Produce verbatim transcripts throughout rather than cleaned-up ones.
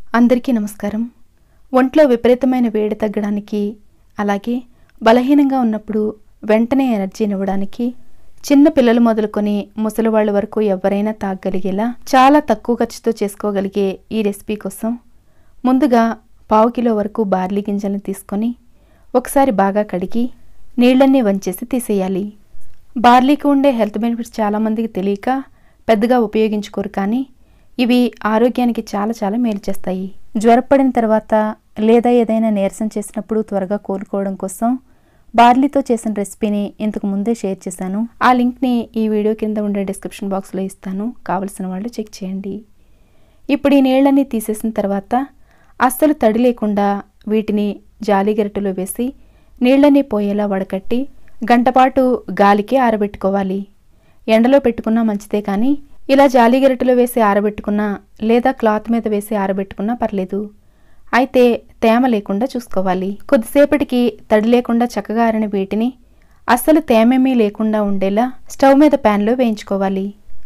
అందరికీ నమస్కారం. ఒంట్లో విపరీతమైన వేడి తగ్గడానికి, అలాగే బలహీనంగా ఉన్నప్పుడు వెంటనే ఎనర్జీనివ్వడానికి చిన్న పిల్లలు మొదలుకొని ముసలివాళ్ల వరకు ఎవరైనా తాగగలిగేలా చాలా తక్కువ ఖర్చుతో చేసుకోగలిగే ఈ రెసిపీ కోసం ముందుగా పావు కిలో వరకు బార్లీ గింజలను తీసుకొని ఒకసారి బాగా కడిగి నీళ్లన్నీ వంచేసి తీసేయాలి. బార్లీకి ఉండే హెల్త్ బెనిఫిట్స్ చాలామందికి తెలియక పెద్దగా ఉపయోగించుకోరు, కానీ ఇవి ఆరోగ్యానికి చాలా చాలా మేలు చేస్తాయి. జ్వరపడిన తర్వాత లేదా ఏదైనా నీరసం చేసినప్పుడు త్వరగా కోలుకోవడం కోసం బార్లీతో చేసిన రెసిపీని ఇంతకు ముందే షేర్ చేశాను. ఆ లింక్ని ఈ వీడియో కింద ఉండే డిస్క్రిప్షన్ బాక్స్లో ఇస్తాను, కావలసిన వాళ్ళు చెక్ చేయండి. ఇప్పుడు ఈ నీళ్ళన్నీ తీసేసిన తర్వాత అస్సలు తడి లేకుండా వీటిని జాలి గరిటెలో వేసి నీళ్ళన్నీ పోయేలా వడకట్టి గంటపాటు గాలికి ఆరబెట్టుకోవాలి. ఎండలో పెట్టుకున్నా మంచిదే, కానీ ఇలా జాలి గరిటెలో వేసి ఆరబెట్టుకున్నా లేదా క్లాత్ మీద వేసి ఆరబెట్టుకున్నా పర్లేదు. అయితే తేమ లేకుండా చూసుకోవాలి. కొద్దిసేపటికి తడి లేకుండా చక్కగా ఆరిన వీటిని అస్సలు తేమేమీ లేకుండా ఉండేలా స్టవ్ మీద ప్యాన్లో వేయించుకోవాలి.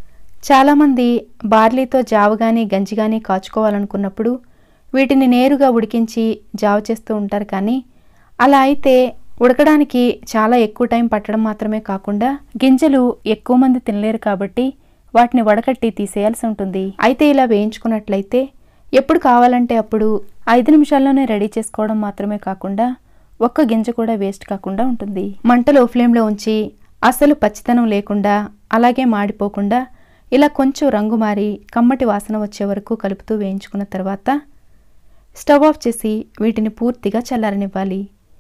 చాలామంది బార్లీతో జావ కానీ గంజి కానీ కాచుకోవాలనుకున్నప్పుడు వీటిని నేరుగా ఉడికించి జావ చేస్తూ ఉంటారు, కానీ అలా అయితే ఉడకడానికి చాలా ఎక్కువ టైం పట్టడం మాత్రమే కాకుండా గింజలు ఎక్కువ మంది తినలేరు, కాబట్టి వాటిని వడకట్టి తీసేయాల్సి ఉంటుంది. అయితే ఇలా వేయించుకున్నట్లయితే ఎప్పుడు కావాలంటే అప్పుడు ఐదు నిమిషాల్లోనే రెడీ చేసుకోవడం మాత్రమే కాకుండా ఒక్క గింజ కూడా వేస్ట్ కాకుండా ఉంటుంది. మంటలో ఫ్లేమ్లో ఉంచి అసలు పచ్చితనం లేకుండా అలాగే మాడిపోకుండా ఇలా కొంచెం రంగు మారి కమ్మటి వాసన వచ్చే వరకు కలుపుతూ వేయించుకున్న తర్వాత స్టవ్ ఆఫ్ చేసి వీటిని పూర్తిగా చల్లారనివ్వాలి.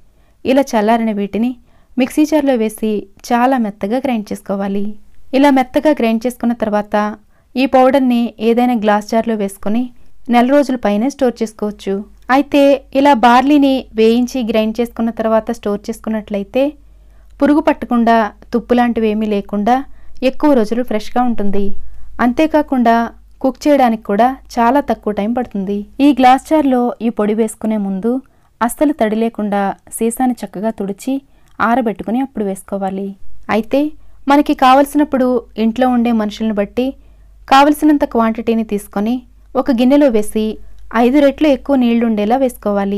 ఇలా చల్లారిన వీటిని మిక్సీ జార్లో వేసి చాలా మెత్తగా గ్రైండ్ చేసుకోవాలి. ఇలా మెత్తగా గ్రైండ్ చేసుకున్న తర్వాత ఈ పౌడర్ని ఏదైనా గ్లాస్ జార్లో వేసుకొని నెల రోజుల పైనే స్టోర్ చేసుకోవచ్చు. అయితే ఇలా బార్లీని వేయించి గ్రైండ్ చేసుకున్న తర్వాత స్టోర్ చేసుకున్నట్లయితే పురుగు పట్టకుండా తుప్పు లాంటివి ఏమీ లేకుండా ఎక్కువ రోజులు ఫ్రెష్గా ఉంటుంది. అంతేకాకుండా కుక్ చేయడానికి కూడా చాలా తక్కువ టైం పడుతుంది. ఈ గ్లాస్ జార్లో ఈ పొడి వేసుకునే ముందు అస్సలు తడి లేకుండా సీసాని చక్కగా తుడిచి ఆరబెట్టుకుని అప్పుడు వేసుకోవాలి. అయితే మనకి కావలసినప్పుడు ఇంట్లో ఉండే మనుషులను బట్టి కావలసినంత క్వాంటిటీని తీసుకొని ఒక గిన్నెలో వేసి ఐదు రెట్లు ఎక్కువ నీళ్లు ఉండేలా వేసుకోవాలి.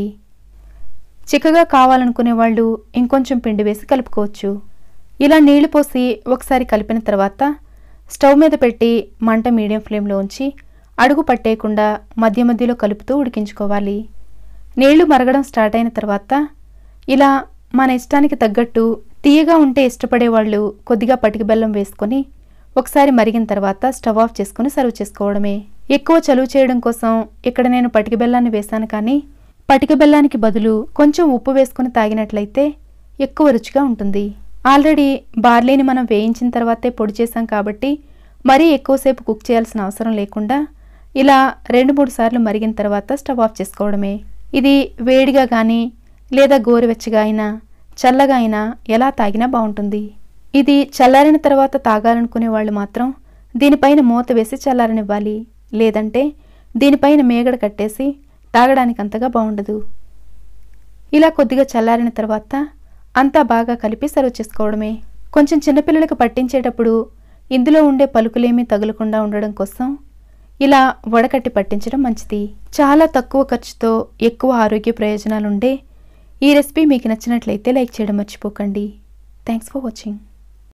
చిక్కగా కావాలనుకునే వాళ్ళు ఇంకొంచెం పిండి వేసి కలుపుకోవచ్చు. ఇలా నీళ్లు పోసి ఒకసారి కలిపిన తర్వాత స్టవ్ మీద పెట్టి మంట మీడియం ఫ్లేమ్లో ఉంచి అడుగు పట్టేయకుండా మధ్య మధ్యలో కలుపుతూ ఉడికించుకోవాలి. నీళ్లు మరగడం స్టార్ట్ అయిన తర్వాత ఇలా మన ఇష్టానికి తగ్గట్టు తీయగా ఉంటే ఇష్టపడే వాళ్ళు కొద్దిగా పటిక బెల్లం వేసుకొని ఒకసారి మరిగిన తర్వాత స్టవ్ ఆఫ్ చేసుకుని సర్వ్ చేసుకోవడమే. ఎక్కువ చలువ చేయడం కోసం ఇక్కడ నేను పటిక బెల్లాన్ని వేశాను, కానీ పటిక బెల్లానికి బదులు కొంచెం ఉప్పు వేసుకుని తాగినట్లయితే ఎక్కువ రుచిగా ఉంటుంది. ఆల్రెడీ బార్లీని మనం వేయించిన తర్వాతే పొడి చేసాం కాబట్టి మరీ ఎక్కువసేపు కుక్ చేయాల్సిన అవసరం లేకుండా ఇలా రెండు మూడు సార్లు మరిగిన తర్వాత స్టవ్ ఆఫ్ చేసుకోవడమే. ఇది వేడిగా కానీ లేదా గోరువెచ్చగా అయినా చల్లగా అయినా ఎలా తాగినా బాగుంటుంది. ఇది చల్లారిన తర్వాత తాగాలనుకునే వాళ్ళు మాత్రం దీనిపైన మూత వేసి చల్లారనివ్వాలి, లేదంటే దీనిపైన మేగడ కట్టేసి తాగడానికి అంతగా బాగుండదు. ఇలా కొద్దిగా చల్లారిన తర్వాత అంతా బాగా కలిపి సర్వ్ చేసుకోవడమే. కొంచెం చిన్నపిల్లలకు పట్టించేటప్పుడు ఇందులో ఉండే పలుకులేమీ తగులకుండా ఉండడం కోసం ఇలా వడకట్టి పట్టించడం మంచిది. చాలా తక్కువ ఖర్చుతో ఎక్కువ ఆరోగ్య ప్రయోజనాలుండే ఈ రెసిపీ మీకు నచ్చినట్లయితే లైక్ చేయడం మర్చిపోకండి. Thanks for watching.